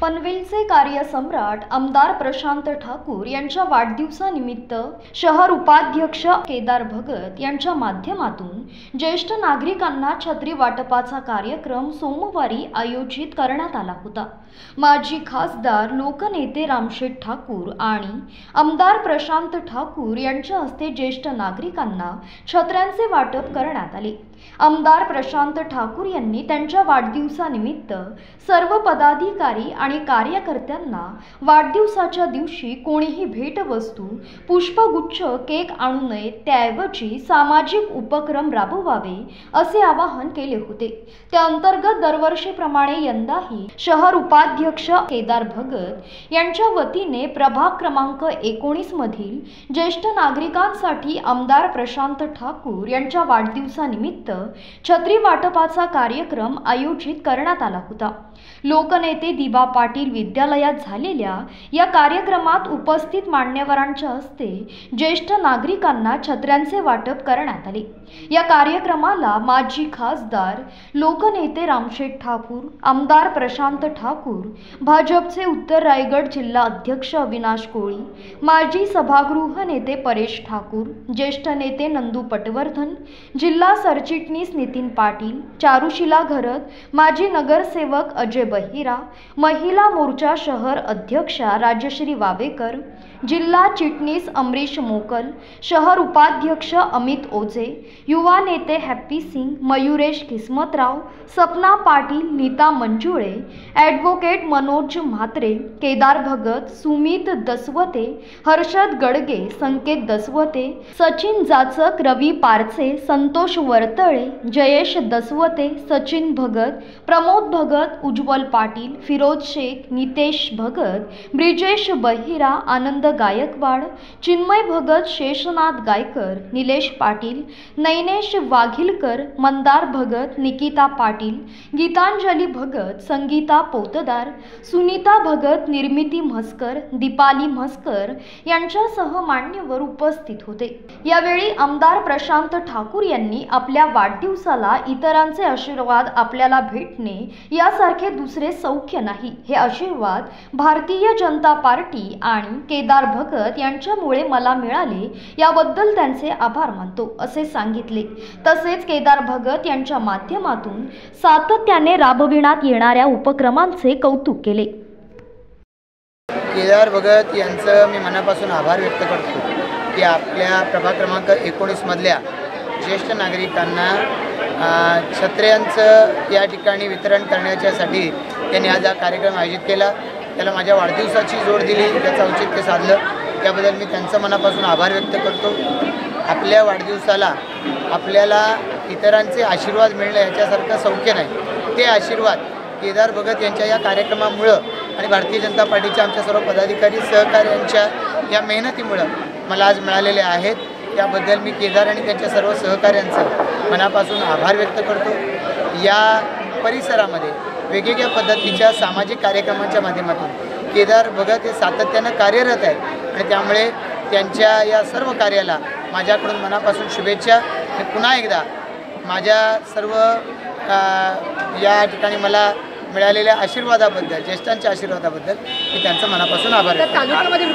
पनवेलचे कार्यसम्राट आमदार प्रशांत ठाकूर यांच्या वाढदिवसानिमित्त शहर उपाध्यक्ष केदार भगत यांच्या माध्यमातून ज्येष्ठ नागरिकांना छत्री वाटपाचा कार्यक्रम सोमवारी आयोजित करण्यात आला होता। माजी खासदार लोकनेते रामशेठ ठाकूर आणि आमदार प्रशांत ठाकूर यांच्या हस्ते ज्येष्ठ नागरिकांना छत्र्यांचे वाटप करण्यात आले। आमदार प्रशांत ठाकूर यांनी त्यांच्या वाढदिवसानिमित्त सर्व पदाधिकारी आणि कार्यकर्त्यांना वाढदिवसाच्या दिवशी कोणीही भेटवस्तू, पुष्पगुच्छ, केक आणू नये, त्याऐवजी सामाजिक उपक्रम राबवावे असे आवाहन केले होते। त्या अंतर्गत दरवर्षीप्रमाणे यंदाही शहर उपाध्यक्ष केदार भगत यांच्या वतीने प्रभाग क्रमांक 19 मधील ज्येष्ठ नागरिकांसाठी आमदार प्रशांत ठाकूर यांच्या वाढदिवसानिमित्त छत्री वाटपाचा कार्यक्रम आयोजित करण्यात आला होता। लोकनेते दिबा पाटील विद्यालयात झालेल्या या कार्यक्रमात उपस्थित मान्यवरांच्या हस्ते ज्येष्ठ नागरिकांना छत्र्यांचे वाटप करण्यात आले। या कार्यक्रमाला माजी खासदार लोकनेते रामशेठ ठाकूर, आमदार प्रशांत ठाकूर, भाजपचे उत्तर रायगड जिल्हा अध्यक्ष अविनाश कोळी, माजी सभागृह नेते परेश ठाकूर, ज्येष्ठ नेते नंदू पटवर्धन, जिल्हा सरचिटणीस नितीन पाटील, चारुशिला घरत, माजी नगरसेवक अजय बहिरा, महिला मोर्चा शहर अध्यक्षा राजश्री वावेकर, जिल्हा चिटणीस अमरीश मोकल, शहर उपाध्यक्ष अमित ओझे, युवा नेते हॅप्पी सिंग, मयुरेश किस्मतराव, सपना पाटील, नीता मंजुळे, ॲडव्होकेट मनोज म्हात्रे, केदार भगत, सुमित दसवते, हर्षद गडगे, संकेत दसवते, सचिन जाचक, रवी पारचे, संतोष वर्तळे, जयेश दसवते, सचिन भगत, प्रमोद भगत, उज्ज्वल पाटील, फिरोज शेख, नितेश भगत, ब्रिजेश बहिरा, आनंद गायकवाड, चिन्मय भगत, शेषनाथ गायकर, निलेश पाटील, नैनेश वाघिलकर, मंदार भगत, निकिता पाटील, गीतांजली भगत, संगीता पोतदार, सुनीता भगत, निर्मिती म्हस्कर, दीपाली म्हस्कर यांच्यासह मान्यवर उपस्थित होते। यावेळी आमदार प्रशांत ठाकूर यांनी आपल्या वाढदिवसाला इतरांचे आशीर्वाद आपल्याला भेटणे यासारखे दुसरे सौख्य नाही, हे आशीर्वाद भारतीय जनता पार्टी आणि केदार भगत यांच्यामुळे मला मिळाले, याबद्दल त्यांचे आभार मानतो असे सांगितले। तसेच केदार भगत यांच्या माध्यमातून सातत्याने राबविण्यात येणाऱ्या उपक्रमांचे कौतुक केले। केदार भगत यांचं मी मनापासून आभार व्यक्त करतो की आपल्या प्रभाग क्रमांक 19 मधल्या ज्येष्ठ नागरिकांना छत्र्यांचं या ठिकाणी वितरण करण्याच्यासाठी त्यांनी आज हा कार्यक्रम आयोजित केला। त्याला माझ्या वाढदिवसाची जोड दिली, त्याचं औचित्य साधलं, त्याबद्दल मी त्यांचं मनापासून आभार व्यक्त करतो। आपल्या वाढदिवसाला आपल्याला इतरांचे आशीर्वाद मिळणं याच्यासारखं सौख्य नाही। ते आशीर्वाद केदार भगत यांच्या या कार्यक्रमामुळं आणि भारतीय जनता पार्टीच्या आमच्या सर्व पदाधिकारी सहकाऱ्यांच्या या मेहनतीमुळं मला आज मिळालेले आहेत। त्याबद्दल मी केदार आणि त्यांच्या सर्व सहकाऱ्यांचं मनापासून आभार व्यक्त करतो। या परिसरामध्ये वेगवेगळ्या पद्धतीच्या सामाजिक कार्यक्रमांच्या माध्यमातून केदार भगत हे सातत्यानं कार्यरत आहेत आणि त्यामुळे त्यांच्या या सर्व कार्याला माझ्याकडून मनापासून शुभेच्छा। आणि पुन्हा एकदा माझ्या सर्व या ठिकाणी मला मिळालेल्या आशीर्वादाबद्दल, ज्येष्ठांच्या आशीर्वादाबद्दल मी त्यांचं मनापासून आभार व्यक्त करतो।